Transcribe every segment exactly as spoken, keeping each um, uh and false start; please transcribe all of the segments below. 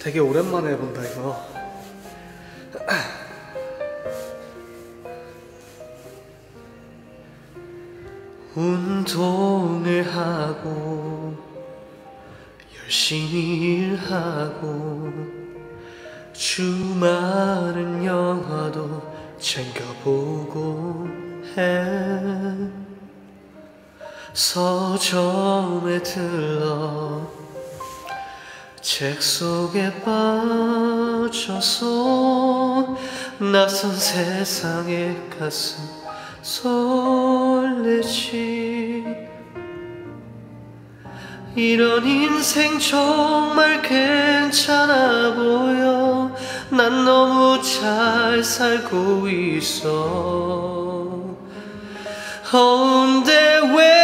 되게 오랜만에 해본다 이거. 운동을 하고 열심히 일하고 주말은 영화도 챙겨보고 해. 서점에 들러 책 속에 빠져서 낯선 세상에 가슴 설레지. 이런 인생 정말 괜찮아 보여. 난 너무 잘 살고 있어. 근데 왜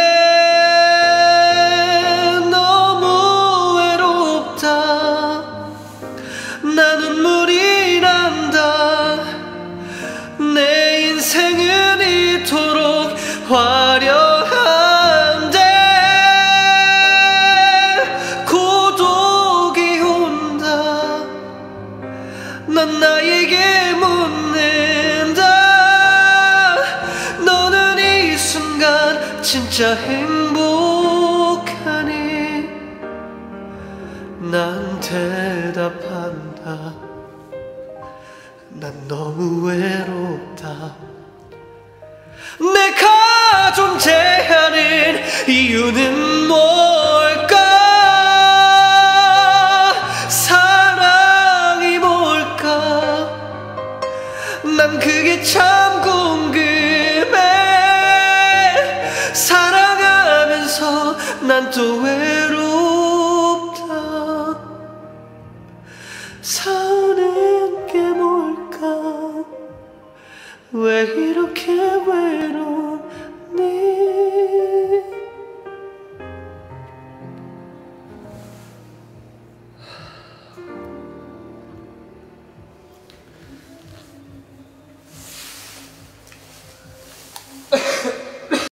너무 외롭다. 나 눈물이 난다. 내 인생은 이토록 화려한데 고독이 온다. 난 나에게 묻는다. 너는 이 순간 진짜 행복하니? 난 대답한다. 난 너무 외롭다. 내가 존재하는 이유는 뭘까? 사랑이 뭘까? 난 그게 참 궁금해. 사랑하면서 난 또 외롭다. 사는 게 뭘까? 왜 이렇게